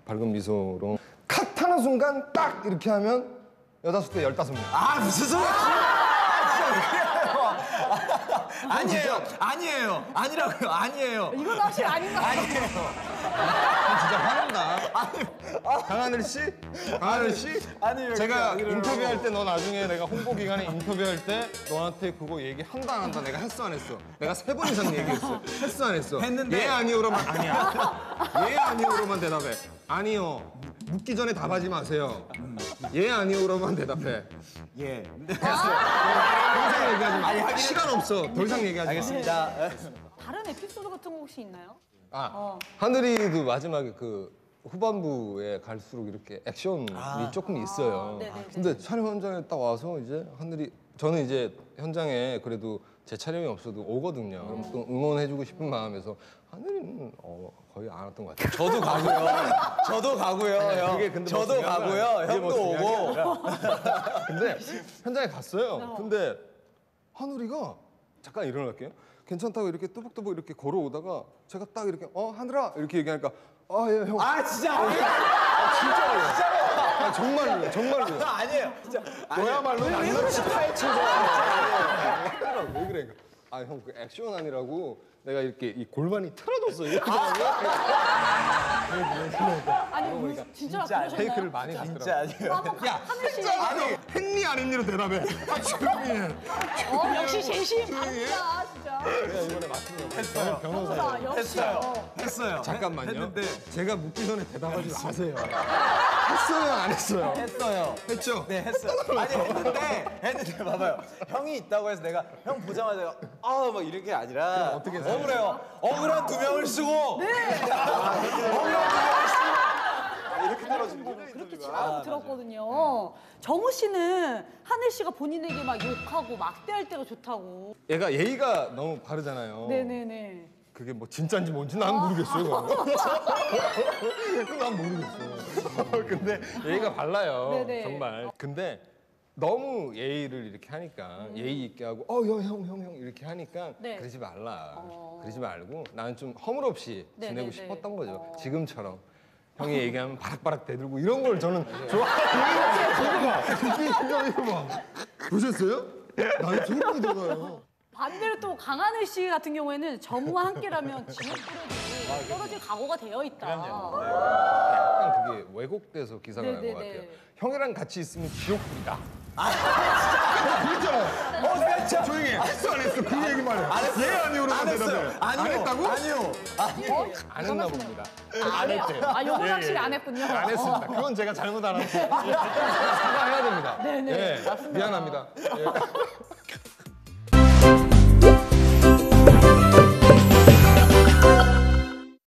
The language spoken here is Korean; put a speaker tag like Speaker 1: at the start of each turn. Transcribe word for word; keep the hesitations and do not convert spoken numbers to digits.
Speaker 1: 밝은 미소로 컷 하는 순간 딱 이렇게 하면 여다섯 대 열다섯 명.
Speaker 2: 아 무슨 소리야? 아 진짜 왜 그래요? 아니에요, 아니에요, 아니라고요, 아니에요.
Speaker 3: 이건 확실히 아닌 것 같아요.
Speaker 2: 아니에요.
Speaker 1: 진짜 화난다. 강하늘 씨? 강하늘 씨?
Speaker 2: 아니, 왜
Speaker 1: 제가
Speaker 2: 그렇게
Speaker 1: 인터뷰할 때 너 나중에 내가 홍보 기간에 인터뷰할 때 너한테 그거 얘기 한다 안 한다 내가 했어 안 했어? 내가 세 번 이상 얘기했어. 했어 안 했어?
Speaker 2: 했는데.
Speaker 1: 예 아니오로만 아니야. 예 아니오로만 대답해. 아니요. 묻기 전에 답하지 마세요. 예 아니오로만 대답해.
Speaker 2: 예.
Speaker 1: 더 이상 얘기하지 마.
Speaker 2: 아니,
Speaker 1: 시간 없어. 더 이상 얘기하지 마.
Speaker 2: 알겠습니다.
Speaker 3: 다른 에피소드 같은 거 혹시 있나요?
Speaker 1: 아,
Speaker 3: 어.
Speaker 1: 하늘이도 마지막에 그 후반부에 갈수록 이렇게 액션이
Speaker 2: 아.
Speaker 1: 조금 있어요.
Speaker 3: 아, 네네네.
Speaker 1: 근데 촬영 현장에 딱 와서 이제 하늘이 저는 이제 현장에 그래도 제 촬영이 없어도 오거든요. 그럼 또 응원해주고 싶은 마음에서 하늘이는 어, 거의 안 왔던 것 같아요.
Speaker 2: 저도 가고요. 저도 가고요, 형.
Speaker 1: 그게 근데 뭐
Speaker 2: 저도
Speaker 1: 중요한 건
Speaker 2: 가고요.
Speaker 1: 아니야. 그게 뭐
Speaker 2: 형도
Speaker 1: 중요한 게
Speaker 2: 오고.
Speaker 1: 근데 현장에 갔어요. 근데 하늘이가 잠깐 일어날게요. 괜찮다고 이렇게 뚜벅뚜벅 이렇게 걸어오다가 제가 딱 이렇게 어 하늘아 이렇게 얘기하니까 아 예 형.
Speaker 2: 아 진짜 아니에요.
Speaker 1: 아, 진짜로요.
Speaker 2: 진짜로.
Speaker 1: 아, 정말로요, 정말로요.
Speaker 2: 아니에요. 진짜.
Speaker 1: 너야말로 낭만치 파헤쳐서 왜 그래? 아 형 그 액션 아니라고 내가 이렇게 이 골반이 틀어졌어 이렇게
Speaker 3: 아니 뭐, 진짜 그러셨나요?
Speaker 1: 테이크를 많이
Speaker 2: 진짜
Speaker 1: 갔더라고.
Speaker 2: 아니에요.
Speaker 3: 야, 하늘 씨.
Speaker 1: 아니 했니 안 했니로 대답해. 아 조용히 해.
Speaker 3: 어, 역시 제시 바르다 진짜.
Speaker 1: 내가 이번에 맞춘 거 했어요. 변호사.
Speaker 3: 변호사 역시. 어.
Speaker 2: 했어요.
Speaker 1: 잠깐만요.
Speaker 2: 했는데
Speaker 1: 제가 묻기 전에 대답하지 마세요. 했어요 안 했어요?
Speaker 2: 했어요.
Speaker 1: 했죠?
Speaker 2: 네 했어요. 아니 했는데 했는데 봐봐요. 형이 있다고 해서 내가 형 보자마자 아막 이런 게 아니라
Speaker 1: 어떻게 생각해요?
Speaker 2: 억울해요. 억울한 두 명을 쓰고. 네. 억울한 두 명을 쓰고. 이렇게 떨어지는 거죠.
Speaker 3: 그렇게 치라고 들었거든요. 정우 씨는 하늘 씨가 본인에게 막 욕하고 막대할 때가 좋다고.
Speaker 1: 얘가 예의가 너무 바르잖아요.
Speaker 3: 네네네.
Speaker 1: 그게 뭐 진짜인지 뭔지 난 모르겠어요. 그건 난 모르겠어. 근데 예의가 발라요.
Speaker 3: 네네.
Speaker 1: 정말. 근데 너무 예의를 이렇게 하니까 예의 있게 하고 어 형 형 형 형 이렇게 하니까
Speaker 3: 네.
Speaker 1: 그러지 말라.
Speaker 3: 어.
Speaker 1: 그러지 말고 나는 좀 허물없이 지내고
Speaker 3: 네네네.
Speaker 1: 싶었던 거죠.
Speaker 3: 어.
Speaker 1: 지금처럼. 형이 얘기하면 바락바락 대들고 이런 걸 저는 좋아해요. 이거 봐. 이거 봐. 보셨어요? 나는 소름이 돋아요.
Speaker 3: 반대로 또 강하늘 씨 같은 경우에는 정우와 함께라면 지옥 뿌려지고 떨어질 각오가 되어 있다.
Speaker 1: 약간 그게 왜곡돼서 기사가 난 것
Speaker 3: 네네네.
Speaker 1: 같아요. 형이랑 같이 있으면 지옥불이다. 아, 진짜? 그랬잖아요.
Speaker 2: 어 내가 진짜
Speaker 1: 조용히 해. 했어 안 했어? 그 얘기만 해.
Speaker 2: 안 했어요.
Speaker 1: 예 아니오로만
Speaker 2: 안 했어요.
Speaker 1: 대답해.
Speaker 2: 아니요.
Speaker 1: 안 했다고?
Speaker 2: 아니요.
Speaker 1: 안 했나 봅니다.
Speaker 3: 아,
Speaker 1: 안
Speaker 3: 네.
Speaker 1: 했대요.
Speaker 3: 아, 요건
Speaker 1: 예,
Speaker 3: 확실히
Speaker 1: 예.
Speaker 3: 안 했군요.
Speaker 1: 안 했습니다. 그건 제가 잘못 알았어요. 사과해야 됩니다.
Speaker 3: 네네,
Speaker 1: 예,
Speaker 3: 맞습니다.
Speaker 1: 미안합니다. 예.